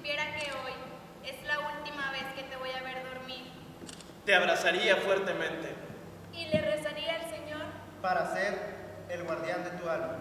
supiera que hoy es la última vez que te voy a ver dormir. Te abrazaría fuertemente. Y le rezaría al Señor para ser el guardián de tu alma.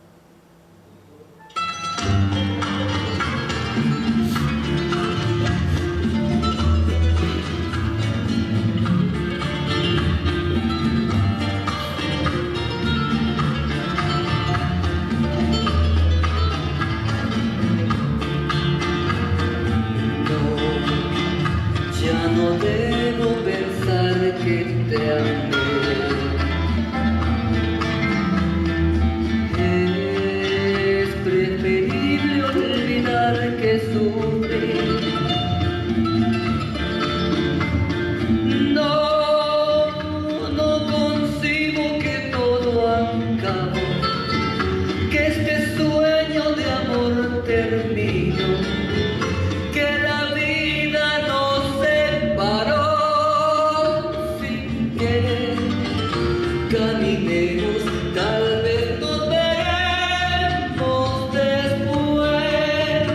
Ya no debo pensar que te amé. Es preferible olvidar que sufrir. No concibo que todo acabó, que este sueño de amor terminó, que la vida nos separó sin querer. Caminemos, tal vez nos veremos después.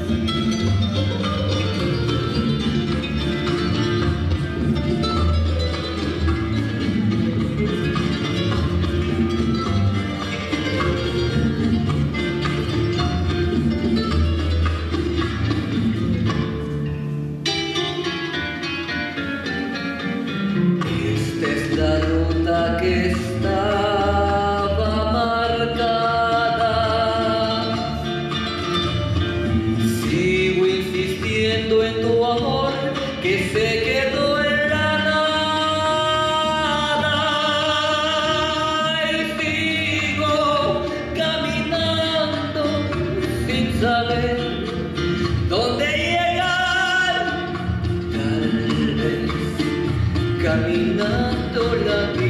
Esta es la ruta que estaba marcada. Sigo insistiendo en tu amor que se quedó en la nada. Y sigo caminando sin saber dónde llegar. Tal vez caminando la vida